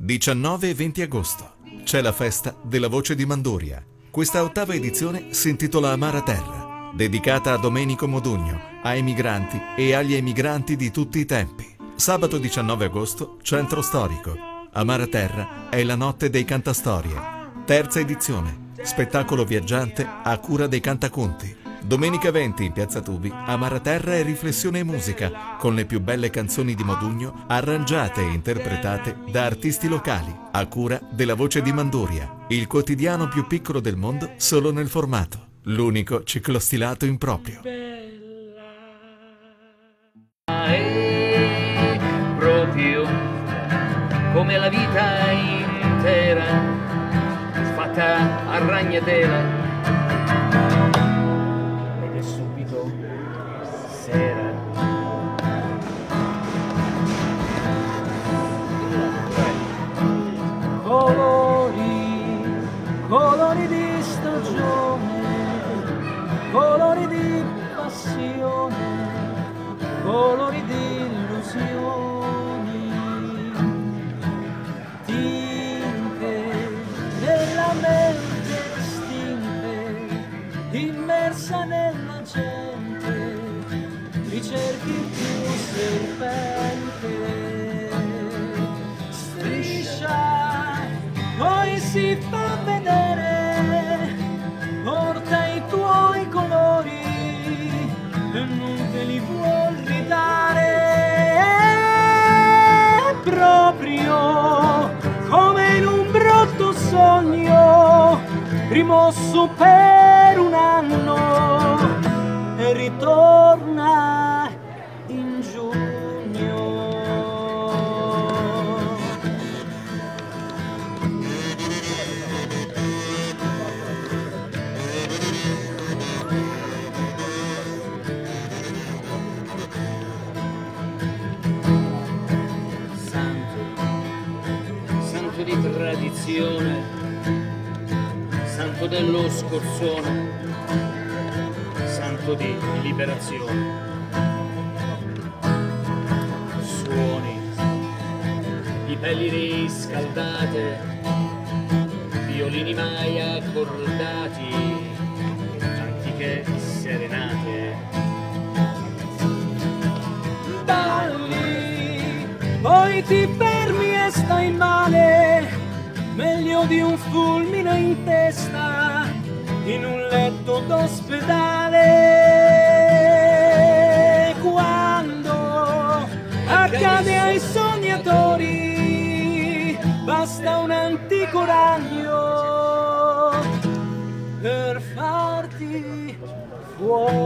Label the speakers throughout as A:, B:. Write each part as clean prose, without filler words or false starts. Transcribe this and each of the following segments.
A: 19 e 20 agosto c'è la festa della Voce di Manduria. Questa ottava edizione si intitola Amara Terra, dedicata a Domenico Modugno, ai migranti e agli emigranti di tutti i tempi. Sabato 19 agosto, Centro Storico. Amara Terra è la notte dei cantastorie. Terza edizione, spettacolo viaggiante a cura dei Cantaconti. Domenica 20 in Piazza Tubi, Amara Terra e riflessione e musica, con le più belle canzoni di Modugno, arrangiate e interpretate da artisti locali, a cura della Voce di Manduria, il quotidiano più piccolo del mondo solo nel formato, l'unico ciclostilato in proprio.
B: È proprio come la vita intera, fatta a ragnatela. Sera.
C: Colori, colori di stagione, colori di passione, colori di illusioni, tinte della mente stinte, immersa nella gente. Ricerchi il tuo serpente, striscia, poi si fa vedere, porta i tuoi colori e non te li vuol ridare, proprio come in un brutto sogno, rimosso per un anno e ritorna in giugno.
B: Santo di tradizione, santo dello scorzone, santo di liberazione. Suoni di pelli riscaldate, violini mai accordati, antiche serenate.
C: Balli, poi ti fermi e stai male, meglio di un fulmine in testa, in un letto d'ospedale. Quando accade ai sognatori, basta un antico ragno per farti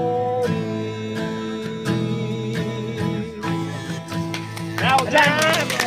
C: fuori.
B: Ciao,